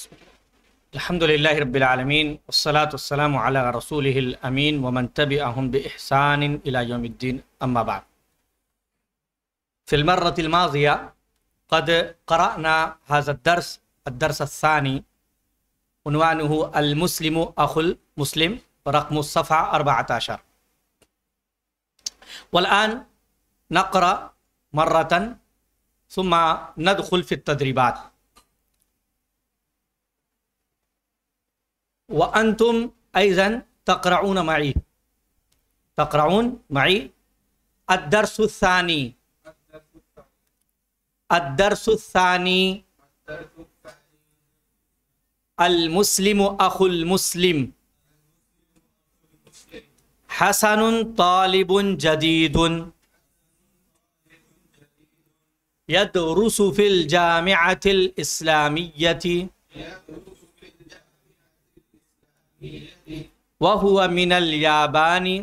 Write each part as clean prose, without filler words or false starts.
अल्हम्दुलिल्लाहि रब्बिल आलमीन वस्सलातु वस्सलामु अला रसूलिहिल अमीन व मन तबिअहुम बि इहसानिन इला यौमिद्दीन अम्मा बाद। फिल मर्रतिल माज़िया क़द क़रअना हाज़ा अद्दर्स अस्सानी उन्वानुहु अल मुस्लिमु अखुल मुस्लिम रक़्मु सफ़ा 14 वल आन नक़रा मर्रतन सुम्मा नदख़ुल फ़ि तदरीबात व अंतुम अयज़न तक़रऊन मई अद्दर्सुस्सानी अल मुस्लिमु अखुल मुस्लिम हसनुन तालिबुन जदीदुन यदरुसु फिल जामिअतिल इस्लामिय्यति वहुवा मिनल याबानी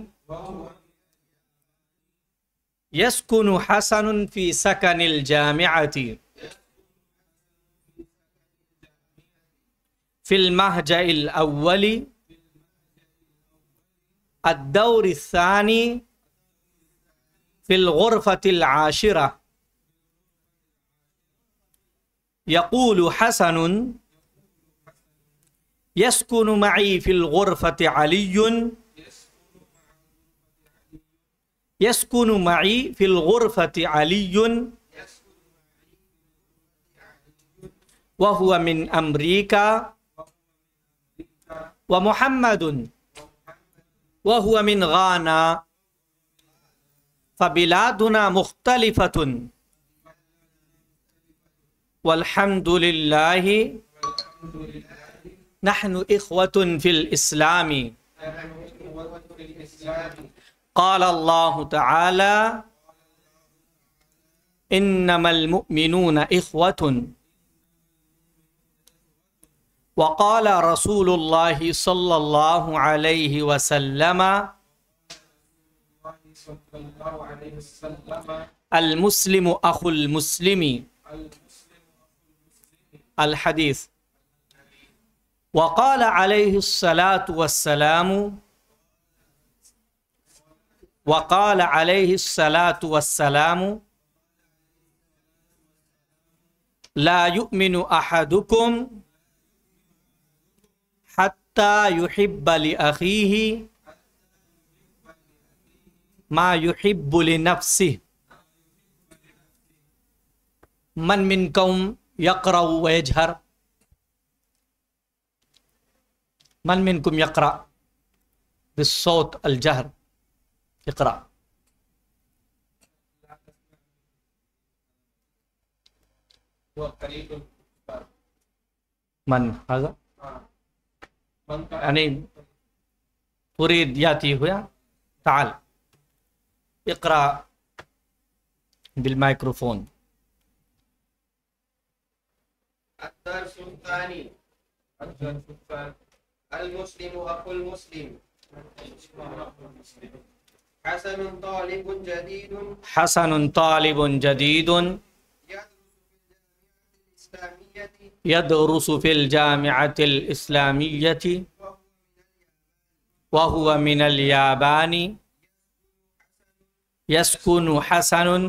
यस्कुनु हसनुन फी सकनिल जामिअति फिल महजइल अव्वली अद्दौरि सानी फिल गुरफतिल आशिरा यक़ूलु हसनुन यस्कुनु मई फिल गुरफति अलियुन यस्कुनु मई फिल गुरफति अलियुन व हुवा मिन अमरीका व मुहम्मदुन व हुवा मिन गाना फबिलादुना मुख्तलिफतुन वल्हम्दुलिल्लाहि नहनु इख्वतुन फिल इस्लामी क़ाल अल्लाहु तआला इन्नमल मुअ्मिनूना इख्वतुन व क़ाल रसूलुल्लाहि सल्लल्लाहु अलैहि वसल्लम अल मुस्लिमु अखुल मुस्लिमी अल हदीस वक़ाल अलैहिस्सलातु वस्सलामु ला युमिनु अहदुकुम हत्ता युहिब्ब लि अखीहि मा युहिब्बु लि नफ्सिहि मन मिनकुम यक़रअु व यजहर मन मिनकुम यक़रा बिस्सौत अल जहर इक़रा। मन हाज़ा यानी पूरी याती हुआ ताल इक़रा बिल माइक्रोफोन। अल मुस्लिमु अखुल मुस्लिम हसनुन तालिबुन जदीदुन यदरुसु फिल जामिअतिल इस्लामिय्यति व हुवा मिनल याबानी यस्कुनु हसनुन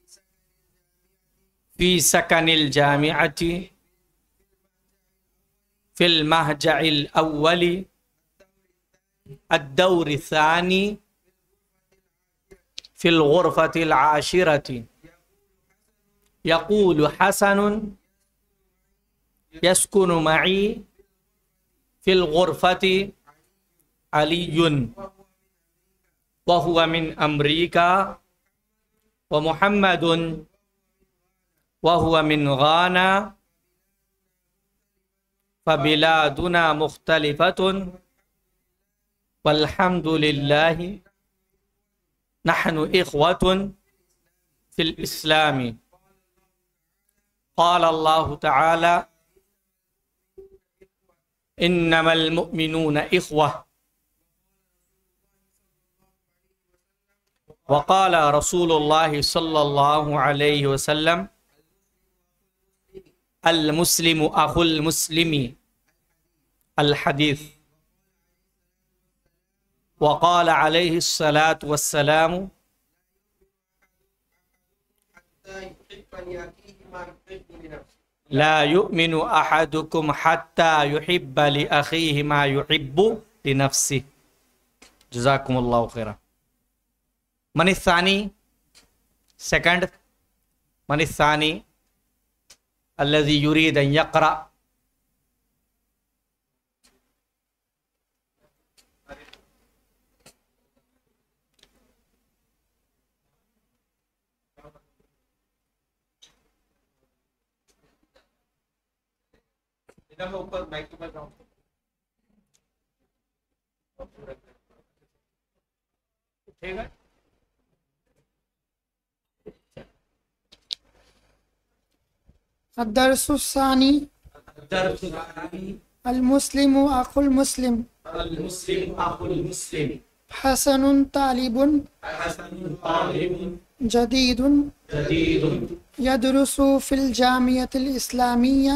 फी सकनिल जामिअति फिल महजइल अव्वली अद्दौरि सानी फिल गुरफतिल आशिरति यक़ूलु हसनुन यस्कुनु मई फिल गुरफति अलियुन व हुवा मिन अमरीका व मुहम्मदुन व हुवा मिन गाना फबिलादुना मुख्तलिफतुन वल्हम्दुलिल्लाहि नहनु इख्वतुन फिल इस्लामी क़ाल अल्लाहु तआला इन्नमल मुअ्मिनूना इख्वह व क़ाल रसूलुल्लाहि सल्लल्लाहु अलैहि वसल्लम अल मुस्लिमु अखुल मुस्लिमी अल हदीस वक़ाल अलैहिस्सलातु वस्सलामु ला युमिनु अहदुकुम हत्ता युहिब्ब लि अखीहि मा युहिब्बु लिनफ्सिहि। जज़ाकुमुल्लाहु खैरा। मन इस्सानी, सेकंड, मन इस्सानी अल्लज़ी युरीद अन यक़रा। ऊपर माइक पर जाओ। ठीक है। अद्दरसुस्सानी अल मुस्लिमु अखुल मुस्लिम हसनुन तालिबुन जदीदुन यदरुसु फिल जामियतिल इस्लामिया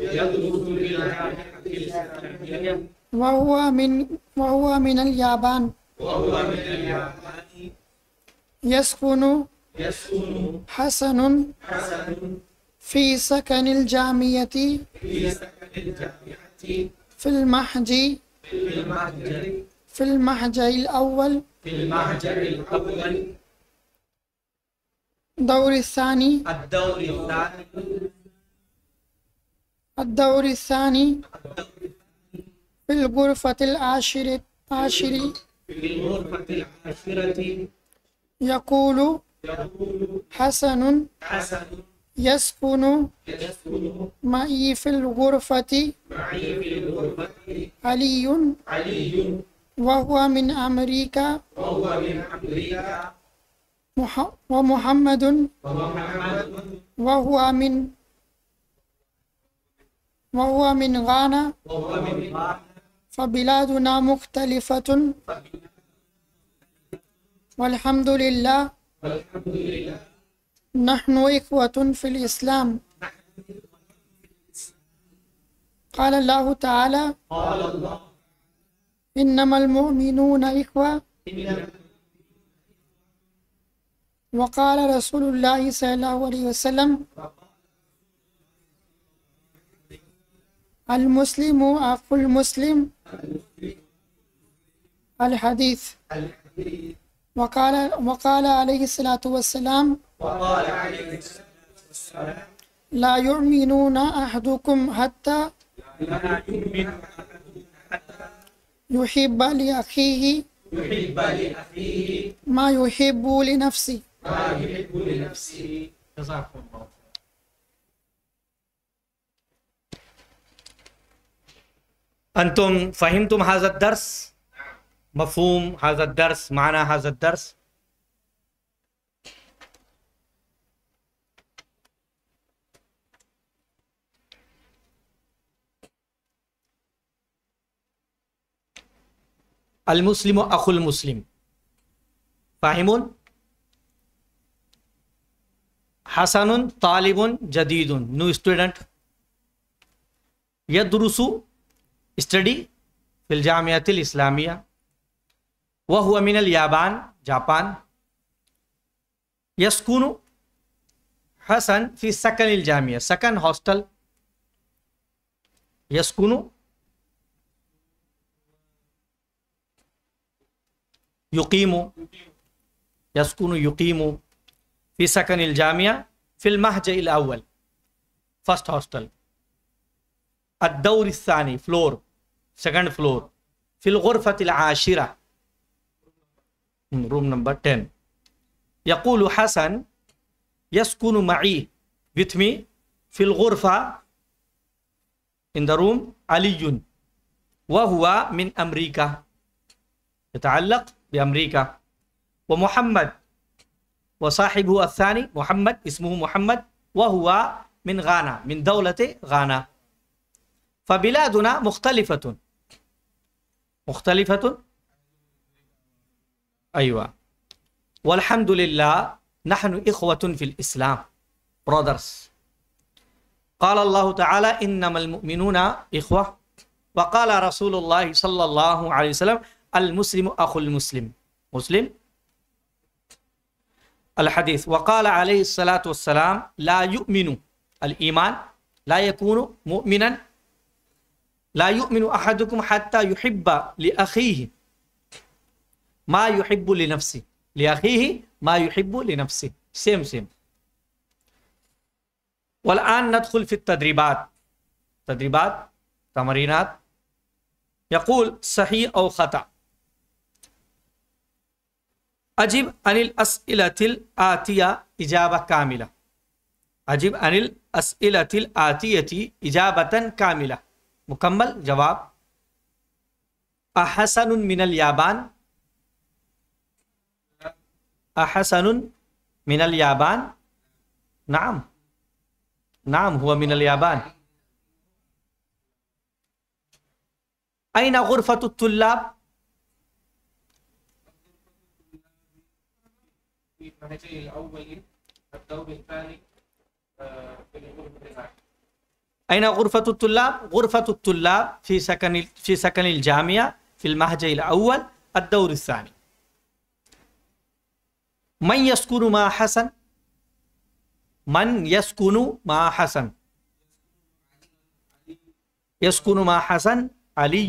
वहुवा मिनल याबान यस्कुनु हसनुन फी सकनिल जामियती फिल महजिल अव्वल दौर सानी الدور الثاني في الغرفة العاشرة يقول حسن يسكن معي في الغرفة علي وهو من أمريكا ومحمد وهو من غانا فبلادنا مختلفة والحمد لله نحن إخوة في الإسلام قال الله تعالى إنما المؤمنون إخوة وقال رسول الله صلى الله عليه وسلم المسلم أخو المسلم الحديث وقال عليه الصلاة والسلام لا يؤمنون أحدكم حتى يحب لأخيه ما يحب لنفسه. अंतुम फ़हिमतुम हाज़ा दर्स, मफ़हूम हाज़ा दर्स, माना हाज़ा दर्स। अल मुस्लिम अखुल मुस्लिम फ़ाहिमुन हसनुन तालिबुन जदीदुन न्यू स्टूडेंट यदरुसु स्टडी फिल जामियातिल इस्लामिया वह हुआ मिनल याबान जापान यस्कुनु हसन फी सकनिल जामिया सकन हॉस्टल यस्कुनु युकीमु यस्कुनु युकीमु फी सकनिल जामिया फिल महजिल अव्वल फर्स्ट हॉस्टल अद्दौर सानी फ्लोर सेकंड फ्लोर फिल गुरफतिल आशिरा रूम नंबर 10 यक़ूलु हसन यस्कुनु मई विथ मी फिल गुरफा इन द रूम अलीयुन व हुआ मिन अमरीका यतअल्लक़ बि अमरीका व मुहम्मद व साहिबुहु अस्सानी मुहम्मद इस्मुहु मुहम्मद व हुआ मिन गाना मिन दौलति गाना फ़बिलादुना मुख्तलिफ़तुन मुख्तलिफ़तुन अय्वा वल्हम्दुलिल्लाह नहनु इख़्वतुन फ़िल इस्लाम ब्रदर्स قال الله تعالى إنما المؤمنون إخوة وقال رسول الله صلى الله عليه وسلم المسلم أخو المسلم مسلم الحديث وقال عليه الصلاة والسلام لا يؤمن الإيمان لا يكون مؤمنا لا يؤمن أحدكم حتى يحب لأخيه ما يحب لنفسه لأخيه ما يحب لنفسه سيم والآن ندخل في التدريبات تمرينات يقول صحيح أو خطأ أجب عن الأسئلة الآتية إجابة كاملة أجب عن الأسئلة الآتية إجابة كاملة مكمل جواب أحسن من اليابان أحسن من اليابان نعم هو من اليابان أين غرفة الطلاب في المهجر الأول الدور الثاني في الغرفة الثانية. أين غرفة الطلاب؟ غرفة الطلاب في سكن الجامعة في المهجر الأول الدور الثاني. من يسكن مع حسن؟ من يسكن مع حسن؟ يسكن مع حسن علي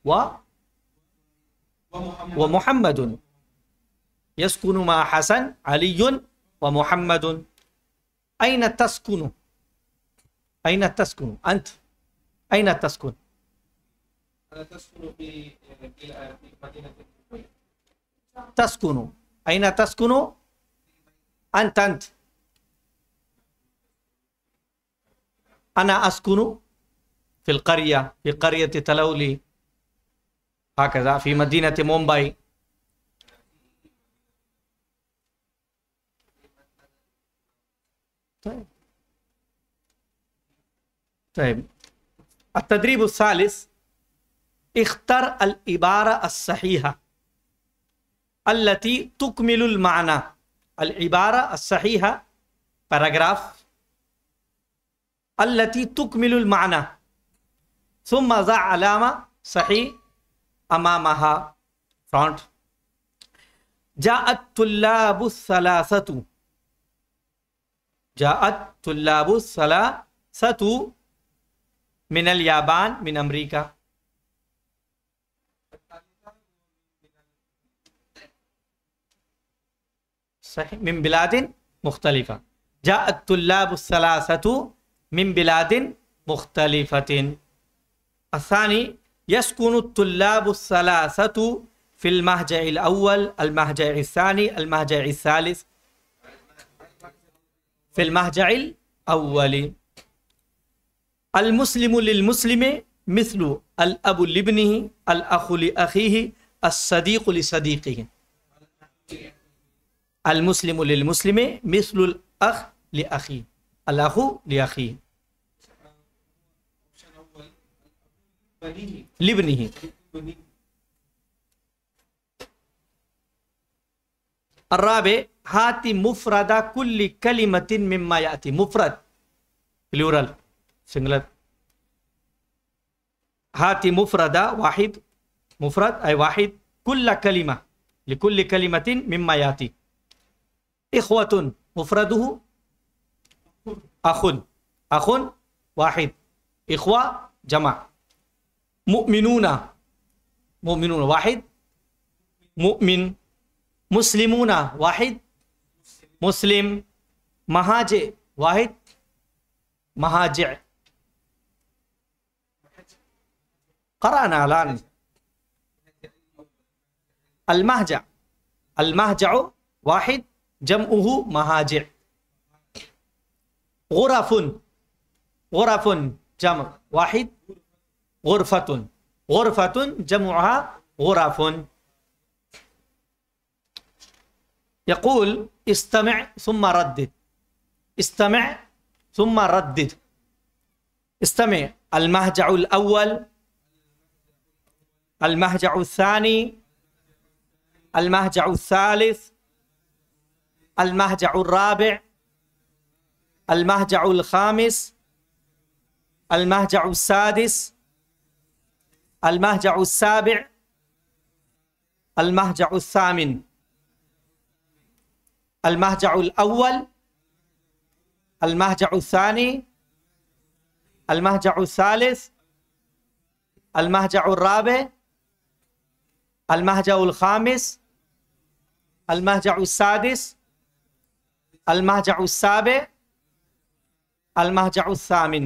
ومحمد. يسكن مع حسن علي ومحمد. أين تسكن؟ أين تسكن أنت؟ أين تسكن؟ أنا تسكن في مدينة الكويت. تسكن أين تسكن؟ أنت أنا أسكن في القرية في قرية تلولي هكذا في مدينة مومباي. طيب التدريب الثالث اختر العبارة الصحيحة التي تكمل المعنى. العبارة الصحيحة باراجراف التي تكمل المعنى ثم ضع علامة صحيح أمامها فرونت. جاء الطلاب الثلاثة. جاءت طلاب الثلاثة من اليابان من أمريكا. صحيح من بلاد مختلفة. جاء الطلاب الثلاثة من بلاد مختلفة. الثاني يسكن الطلاب الثلاثة في المهجع الأول المهجع الثاني المهجع الثالث. في المهجع الأول. المسلم للمسلم مثل الأب لابنه الأخ لأخيه الصديق لصديقه. المسلم للمسلم مثل الأخ لأخيه الأخ لأخيه لابنه. الرابع هات مفرد كل كلمة مما يأتي. مفرد plural singular. هات مفرد واحد مفرد أي واحد كل كلمة لكل كلمة مما يأتي. إخوة مفرده أخ واحد إخوة جمع. مؤمنون واحد مؤمن. مسلمون واحد مسلم. مهاجع واحد مهاجع. قرأنا الآن المهجع واحد جمعه مهاجع. غرف جمع واحد غرفة جمعها غرف. يقول استمع ثم ردد. استمع ثم ردد. استمع المهجع الأول المهجع الثاني المهجع الثالث المهجع الرابع المهجع الخامس المهجع السادس، المهجع السابع، المهجع الثامن، المهجع الأول، المهجع الثاني، المهجع الثالث، المهجع الرابع، المهجع الخامس، المهجع السادس، المهجع السابع، المهجع الثامن.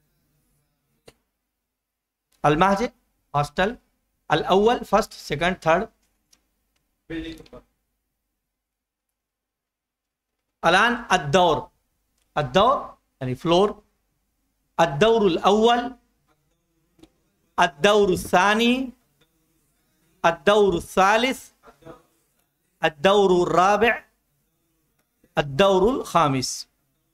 المهجع hostel الأول first second third. الآن الدور، الدور يعني فلور. الدور الأول، الدور الثاني، الدور الثالث، الدور الرابع، الدور الخامس.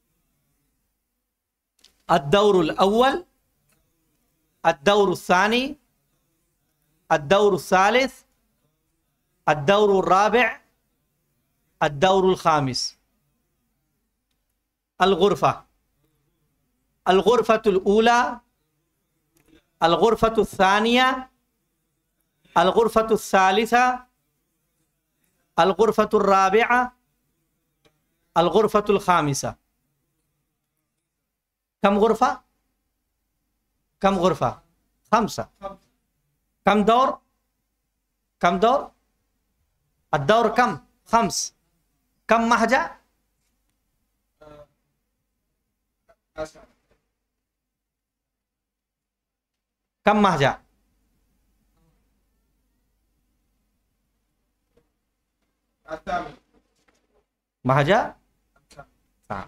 الدور الأول، الدور الثاني، الدور الثالث، الدور الرابع، الدور الخامس. الغرفة، الغرفة الأولى، الغرفة الثانية، الغرفة الثالثة، الغرفة الرابعة، الغرفة الخامسة. كم غرفة؟ كم غرفة؟ 5. كم دور؟ كم دور؟ الدور كم؟ 5. كم مهجع؟ 10. كم مهجع؟ الثامن. مهجع؟ نعم.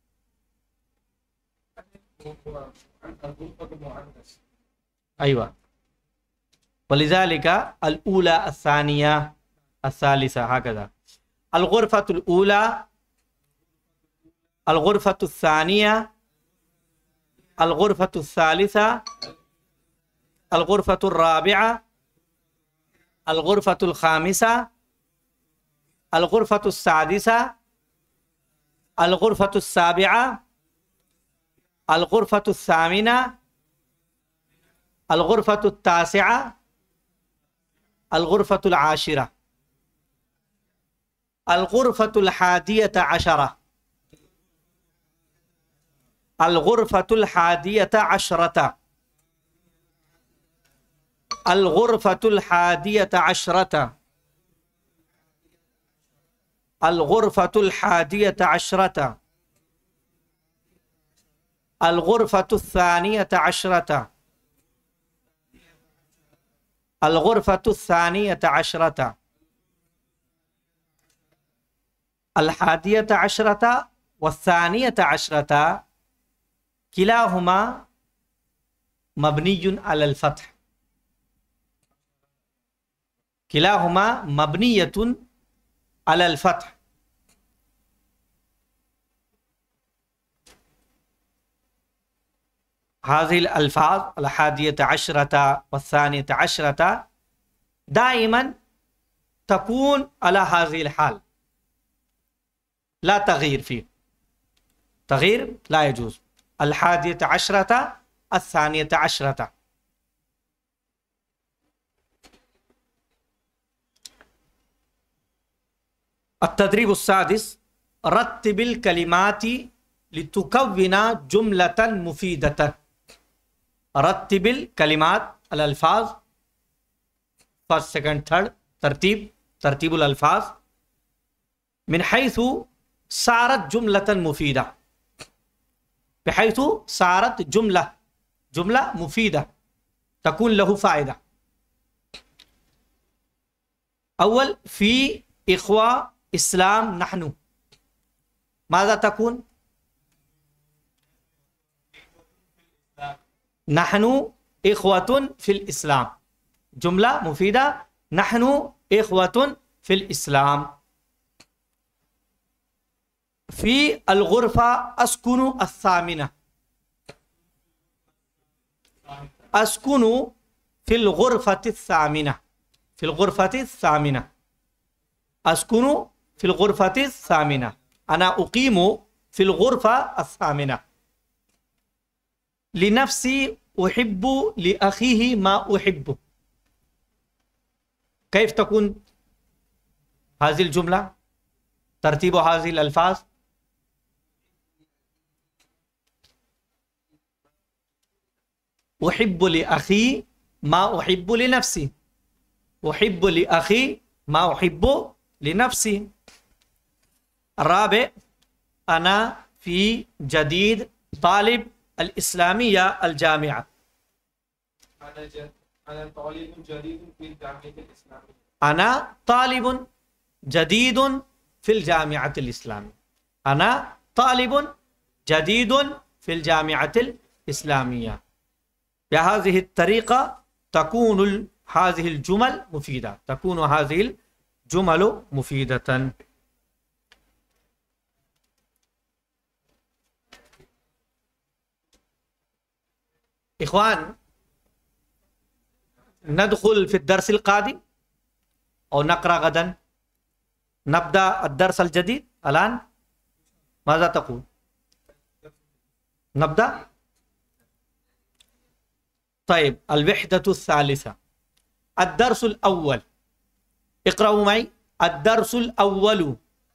الغرفة المؤنث. أيوة. ولذلك الأولى، الثانية، الثالثة، هكذا. الغرفة الأولى، الغرفة الثانية، الغرفة الثالثة، الغرفة الرابعة، الغرفة الخامسة، الغرفة السادسة، الغرفة السابعة، الغرفة الثامنة، الغرفة التاسعة، الغرفة العاشرة، الغرفة الحادية عشرة، الغرفة الحادية عشرة، الغرفة الحادية عشرة، الغرفة الحادية عشرة، الغرفة الثانية عشرة، الغرفة الثانية عشرة، الحادية عشرة والثانية عشرة كلاهما مبني على الفتح، كلاهما مبنية على الفتح. هذه الألفاظ الحادية عشرة والثانية عشرة دائما تكون على هذه الحال، لا تغيير فيه، تغيير لا يجوز. الحادية عشرة، الثانية عشرة. التدريب السادس: رتب الكلمات لتكون جملة مفيدة. رتب الكلمات، الألفاظ first second third، ترتيب الألفاظ من حيث صارت جملة مفيدة، بحيث صارت جملة مفيدة تكون له فائدة. أول: في إخوة إسلام نحن، ماذا تكون؟ نحن إخوة في الإسلام، جملة مفيدة، نحن إخوة في الإسلام. في الغرفة أسكن الثامنة، أسكن في الغرفة الثامنة، في الغرفة الثامنة، أسكن في الغرفة الثامنة، أنا أقيم في الغرفة الثامنة. लिनफ्सी उहिब्बु लिअखीही मा उहिब्बु। कैफ तकून हाजिल जुमला तरतीब हाजिल अल्फाज। उहिब्बु लिअखी मा उहिब्बु लिनफ्सी, उहिब्बु लिअखी मा उहिब्बु लिनफ्सी। राबे अना फी जदीद तालिब अल इस्लामिया अल जामिया। أنا طالب جديد في الجامعة الإسلامية. أنا طالب جديد في الجامعة الإسلامية. أنا طالب جديد في الجامعة الإسلامية. بهذه الطريقة تكون هذه الجمل مفيدة، تكون هذه الجمل مفيدة. إخوان، ندخل في الدرس القادم أو نقرأ غدا؟ نبدأ الدرس الجديد الآن. ماذا تقول؟ نبدأ؟ طيب، الوحدة الثالثة، الدرس الأول. اقرأوا معي. الدرس الأول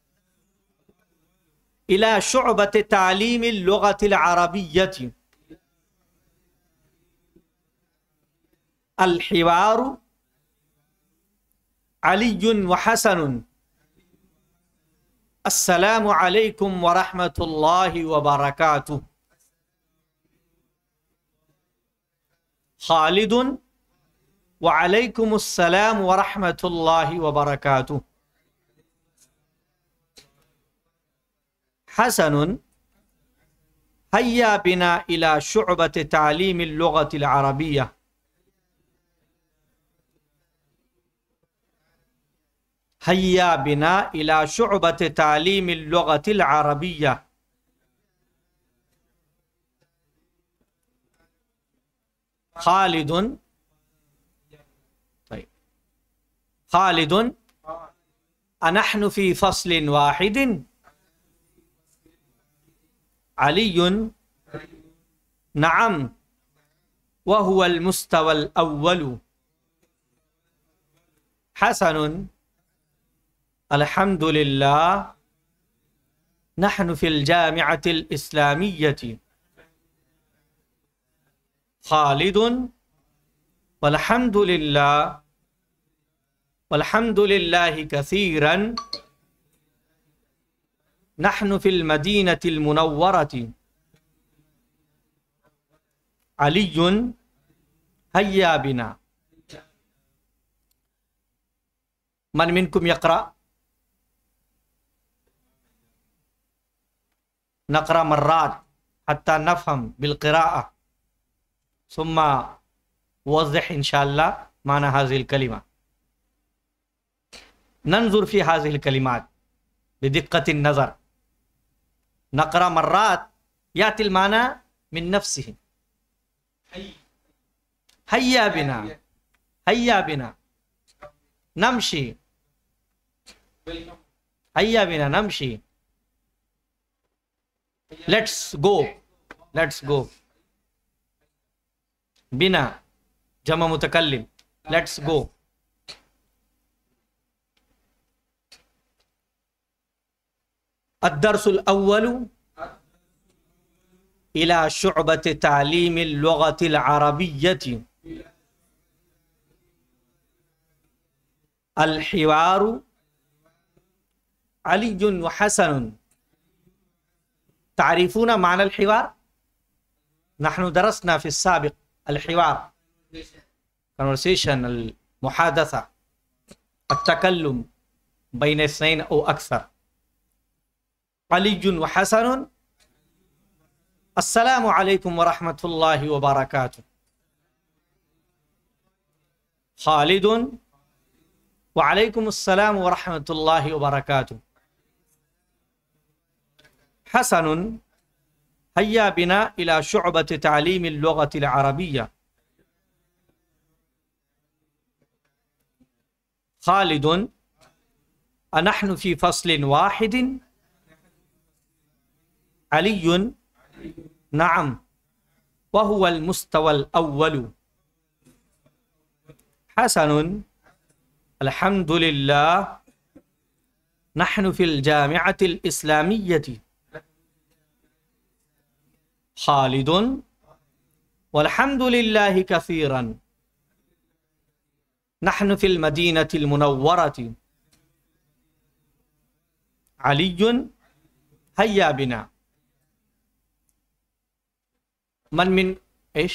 إلى شعبة تعليم اللغة العربية. الحوار علي وحسن. السلام عليكم ورحمة الله وبركاته. خالد وعليكم السلام ورحمة الله وبركاته. حسن هيا بنا إلى شعبة تعليم اللغة العربية. هيا بنا إلى شعبة تعليم اللغة العربية. خالد. طيب، خالد أنحن في فصل واحد؟ علي نعم وهو المستوى الأول. حسن الحمد لله نحن في الجامعة الإسلامية. خالد والحمد لله، والحمد لله كثيرا نحن في المدينة المنورة. علي هيا بنا. من منكم يقرأ؟ نقرأ مرات حتى نفهم بالقراءة، ثم وضح إن شاء الله معنى هذه الكلمة. ننظر في هذه الكلمات بدقة النظر. نقرأ مرات يأتي المعنى من نفسه. هيا بنا، هيا بنا نمشي، هيا بنا نمشي. Let's go. Let's go. بنا جمع متكلم. Let's go. الدرس الأول إلى شعبة تعليم اللغة العربية. الحوار علي وحسن. تعرفون معنى الحوار؟ نحن درسنا في السابق الحوار، conversation، المحادثة، التكلم بين اثنين أو أكثر. علي وحسن السلام عليكم ورحمة الله وبركاته. خالد وعليكم السلام ورحمة الله وبركاته. حسن هيا بنا إلى شعبة تعليم اللغة العربية. خالد أنحن في فصل واحد؟ علي نعم वहुवल मुस्तवल अव्वलु हसनुन अल्हम्दुलिल्लाह नहनु फिल जामिअतिल इस्लामिय्यति खालिदुन वल्हम्दुलिल्लाहि कसीरन नहनु फिल मदीनतिल मुनव्वरति अलियुन हय्या बिना मन मिन इश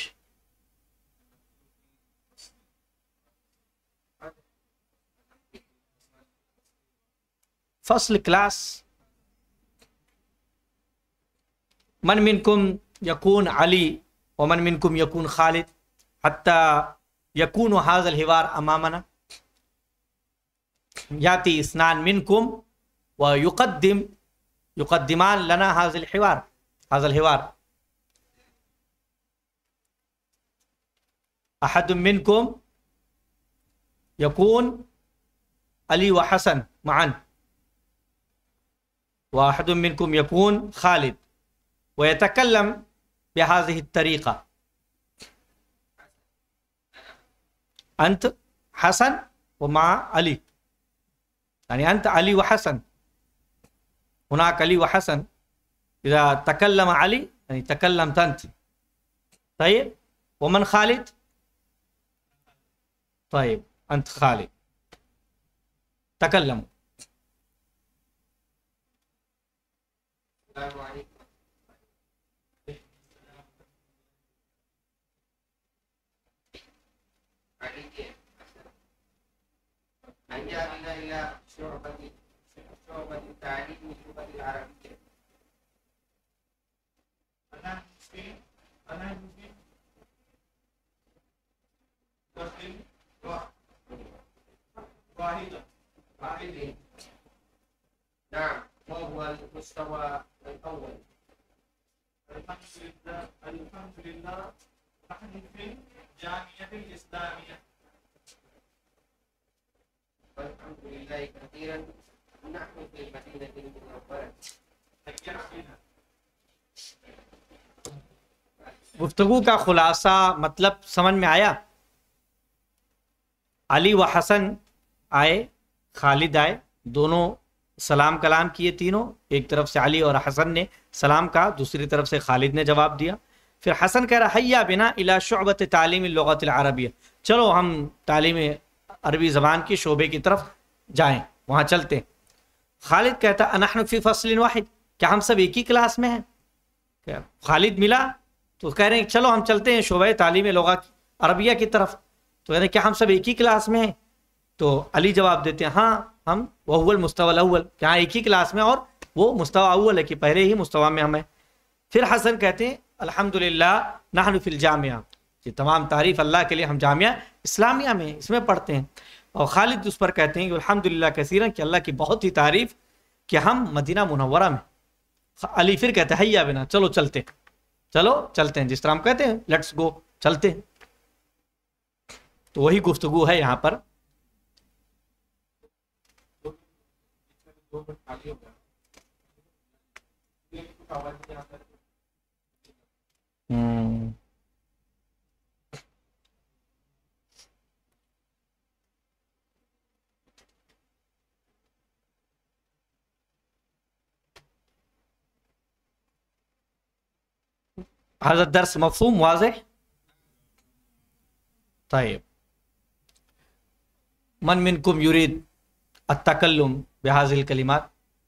फसल क्लास मन मिनकुम यकून अली व मन मिनकुम यकून खालिद हत्ता यकून हाज़ल हिवार अमामना याती इस्नान मिनकुम व युक़द्दिमान लना हाज़ल हिवार अहद मिनकुम यकून अली व हसन मअन व अहद मिनकुम यकून खालिद व यतकल्लम बिहाज़िहि तरीक़ा अंत हसन व मा अली यानी अंत अली व हसन हुनाक अली व हसन इज़ा तकल्लम अली यानी तकल्लमत अंत तय्यब व मन खालिद तय्यब अंत खालिद तकल्लम نعم وهو المستوى الأول الحمد لله نحن في الجامعة الإسلامية والحمد لله كثيرا نحن في المدينة المنورة गुफ्तगू का खुलासा मतलब समझ में आया। अली व हसन आए, खालिद आए, दोनों सलाम कलाम किए तीनों। एक तरफ से अली और हसन ने सलाम कहा, दूसरी तरफ से खालिद ने जवाब दिया। फिर हसन कह रहा हैया बिना इला शुअबत तालीम लुगत अरबिया, चलो हम तालीम अरबी ज़बान की शोबे की तरफ जाएं, वहाँ चलते हैं। खालिद कहता अनहनु फी फस्लिन वाहिद, क्या हम सब एक ही क्लास में हैं? खालिद मिला तो कह रहे हैं चलो हम चलते हैं शोबे तालीम लुगत अरबिया की तरफ। तो कह रहे हैं क्या हम सब एक ही क्लास में हैं? तो अली जवाब देते हैं हाँ हम वहुवल मुस्तवल अव्वल, क्या एक ही क्लास में और वो मुस्तवा अव्वल है कि पहले ही मुस्तवा में हम हैं। फिर हसन कहते हैं अल्हम्दुलिल्लाह नहनु फिल जामिया, ये तमाम तारीफ अल्लाह के लिए, हम जामिया इस्लामिया में इसमें पढ़ते हैं। और खालिद उस पर कहते हैं कि अल्हम्दुलिल्लाह कसीरन, कि अल्लाह की बहुत ही तारीफ कि हम मदीना मुनव्वरा में। अली फिर कहते हैं हैया बिना, चलो चलते, चलो चलते हैं, जिस तरह हम कहते हैं लेट्स गो, चलते हैं। तो वही गुफ्तगू है यहाँ पर। هذا الدرس مفهوم واضح؟ طيب من منكم يريد التكلم بهذه الكلمات؟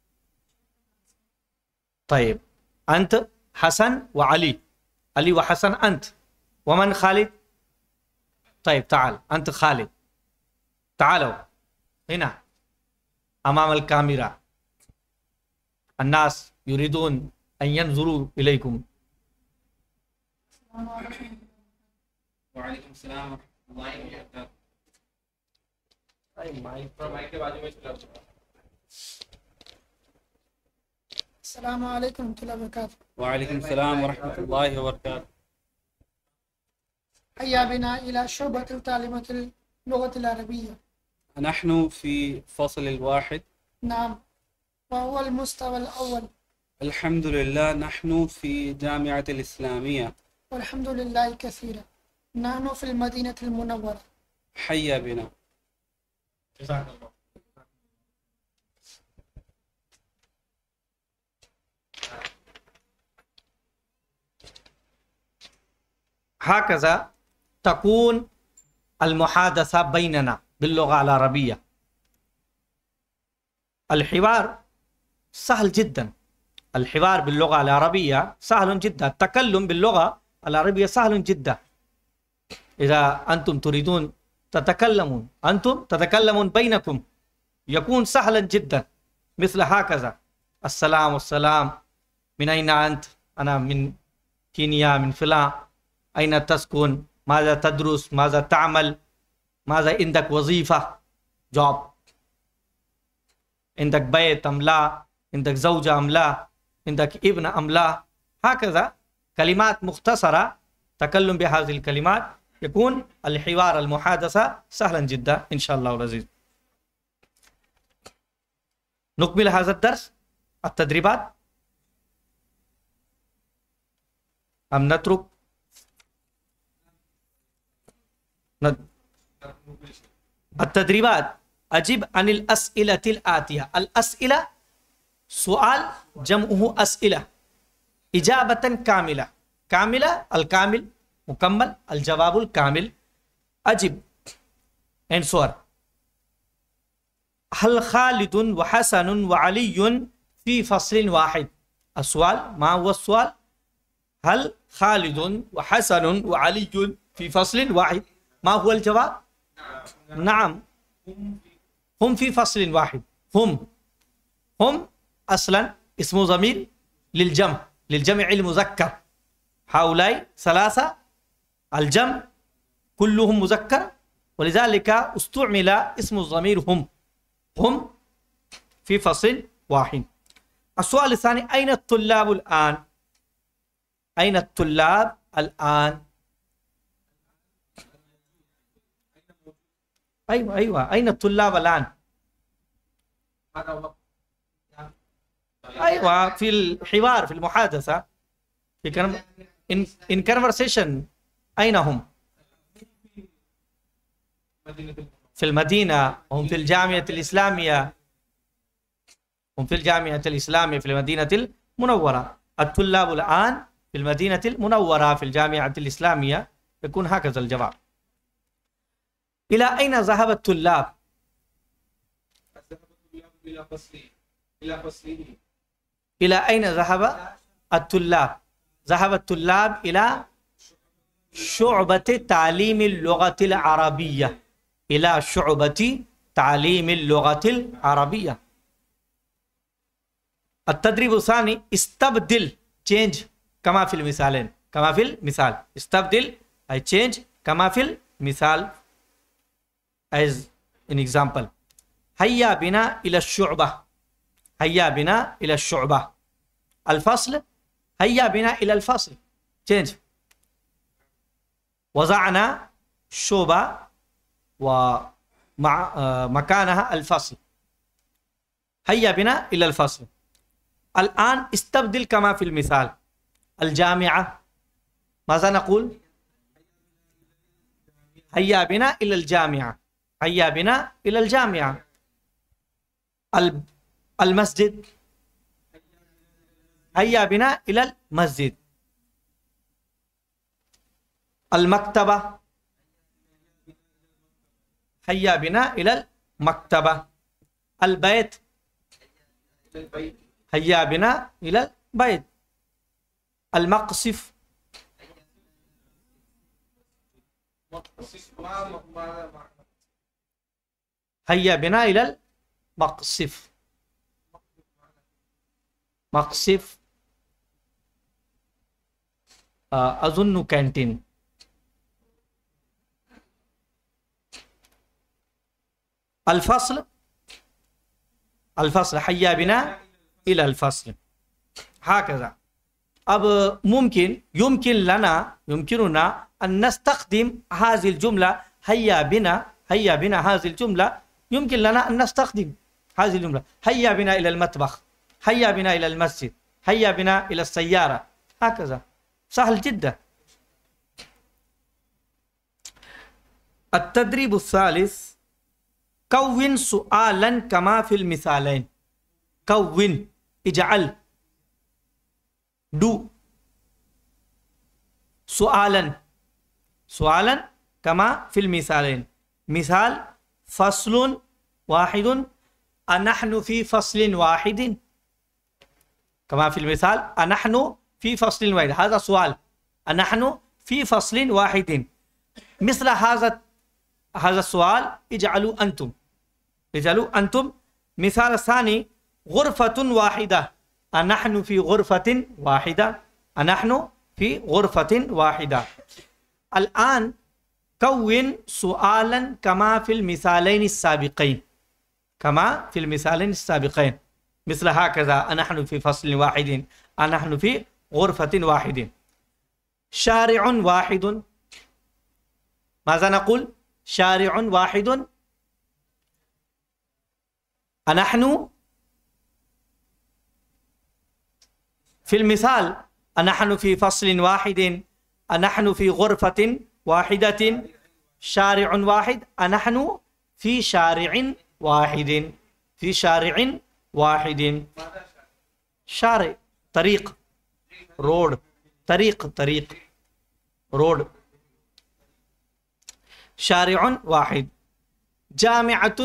طيب أنت حسن وعلي، علي وحسن أنت، ومن خالد؟ طيب تعال أنت خالد، تعالوا هنا أمام الكاميرا، الناس يريدون أن ينظروا إليكم। وعليكم السلام ورحمة الله وبركاته। माइक के बाजू में चला। अस्सलामु अलैकुम वरहमतुल्लाहि वबरकातुहू। वालेकुम सलाम वरहमतुल्लाहि वबरकातुहू। हैया बिना इला शुअबतिल तालीमतिल लुगतिल अरबिय्या। नहनु फी फ़स्ल वाहिद। नाम वहुवल मुस्तवल अव्वल। अल्हम्दुलिल्लाह नहनु फी जामिअतिल इस्लामिया। वल्हम्दुलिल्लाहि कसीरा नहनु फिल मदीनतिल मुनव्वरा। हय्या बिना। هكذا تكون المحادثة بيننا باللغة العربية. الحوار سهل جدا، الحوار باللغة العربية سهل جدا، التكلم باللغة العربية سهل جدا. إذا أنتم تريدون أنتم تتكلمون بينكم يكون سهلا جدا، مثل هكذا: السلام والسلام، من أين أنت؟ أنا من كينيا، من فلان. أين تسكن؟ ماذا تدرس؟ ماذا تعمل؟ ماذا عندك وظيفة؟ جوب. عندك بيت أم لا؟ عندك زوجة أم لا؟ عندك ابن أم لا؟ هكذا كلمات مختصرة، تكلم بهذه الكلمات يكون الحوار المحادثة سهلا جدا إن شاء الله العزيز. نكمل هذا الدرس التدريبات أم نترك؟ التدريبات: أجب عن الأسئلة الآتية. الأسئلة سؤال جمعه أسئلة، إجابة كاملة. كاملة الكامل، مكمل الجواب الكامل. أجب answer: هل خالد وحسن وعلي في فصل واحد؟ السؤال ما هو السؤال؟ هل خالد وحسن وعلي في فصل واحد؟ ما هو الجواب؟ نعم، هم في فصل واحد. هم أصلا اسم ضمير للجمع المذكر. هؤلاء ثلاثة الجمع كلهم مذكر، ولذلك استعمل اسم الضمير هم في فصل واحد. السؤال الثاني: أين الطلاب الآن؟ أين الطلاب الآن؟ أيوة أين الطلاب الآن؟ أيوة في الحوار، في المحادثة، في in conversation. أين هم؟ في المدينة، هم في الجامعة الإسلامية، هم في الجامعة الإسلامية في المدينة المنورة. الطلاب الآن في المدينة المنورة في الجامعة الإسلامية، يكون هكذا الجواب. إلى أين ذهب الطلاب؟ إلى أين ذهب الطلاب؟ ذهب الطلاب إلى شعبة تعليم اللغة العربية، إلى شعبة تعليم اللغة العربية. التدريب الثاني: استبدل change كما في المثالين، كما في المثال. استبدل أي change كما في المثال. as an example: هيا بنا إلى الشعبة، هيا بنا إلى الشعبة. الفصل: هيا بنا إلى الفصل. change: وضعنا الشعبة ومع مكانها الفصل. هيا بنا إلى الفصل. الآن استبدل كما في المثال. الجامعة: ماذا نقول؟ هيا بنا إلى الجامعة، هيا بنا إلى الجامعة. المسجد: هيا بنا إلى المسجد. المكتبة: هيا بنا إلى المكتبة. البيت: هيا بنا إلى البيت. المقصف: هيا بنا إلى المقصف. مقصف أظن كانتين. الفصل: الفصل هيا بنا إلى الفصل. هكذا. अब يمكننا أن نستخدم هذه الجملة هيا بنا هذه الجملة يمكن لنا أن نستخدم هذه الجملة. هيا بنا إلى المطبخ، هيا بنا إلى المسجد، هيا بنا إلى السيارة. هكذا سهل جدا. التدريب الثالث كون سؤالا كما في المثالين. كون اجعل do سؤالا كما في المثالين. مثال فصل واحد أنحن في فصل واحد، كما في المثال أنحن في فصل واحد، هذا سؤال. أنحن في فصل واحد. مثل هذا السؤال اجعلوا أنتم. مثال الثاني غرفة واحدة، أنحن في غرفة واحدة، أنحن في غرفة واحدة. الآن كون سؤالا كما في المثالين السابقين، كما في المثالين السابقين، مثل هكذا أنحن في فصل واحد، أنحن في غرفة واحد. شارع واحد، ماذا نقول؟ شارع واحد. أنحن في المثال أنحن في فصل واحد، أنحن في غرفة واحدة. شارع واحد، أنحن في شارع واحد، في شارع واحد. شارع طريق، رود، طريق رود. شارع واحد. جامعة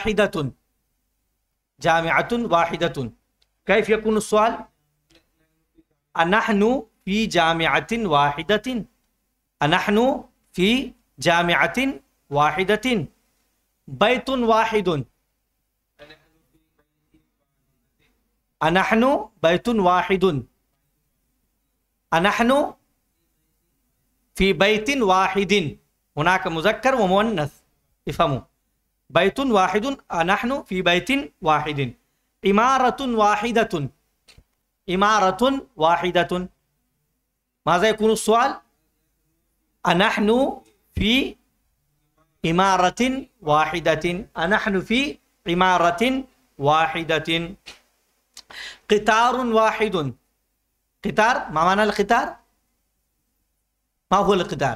واحدة. كيف يكون السؤال؟ أنحن في جامعة واحدة، أنحن في جامعة واحدة. بيت واحد، أنحن بيت واحد، أنحن في بيت واحد. هناك مذكر ومؤنث، افهموا. بيت واحد، نحن في بيت واحد. إمارة واحدة. ماذا يكون السؤال؟ نحن في إمارة واحدة، نحن في إمارة واحدة. قطار واحد. قطار، ما معنى القطار؟ ما هو القطار؟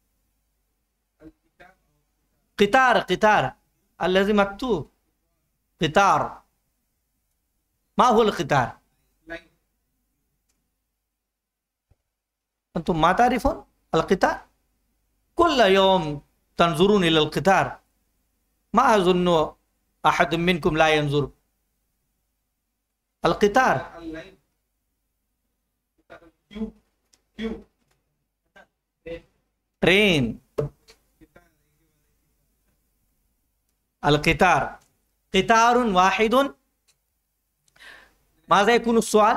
قطار الذي مكتوب قطار. ما هو القطار؟ أنتم ما تعرفون القطار؟ كل يوم تنظرون إلى القطار، ما أظن أحد منكم لا ينظر. القطار ترين. القطار قطار واحد. ماذا يكون السؤال؟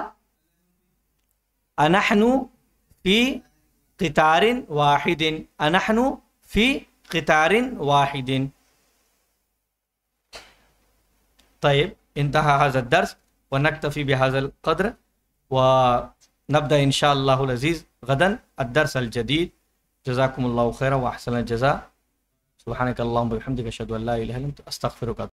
نحن في قطار واحد، نحن في قطار واحد. طيب، انتهى هذا الدرس ونكتفي بهذا القدر، ونبدأ إن شاء الله العزيز غدا الدرس الجديد. جزاكم الله خيرا وأحسن الجزاء. سبحانك اللهم وبحمدك أشهد أن لا إله إلا أنت أستغفرك.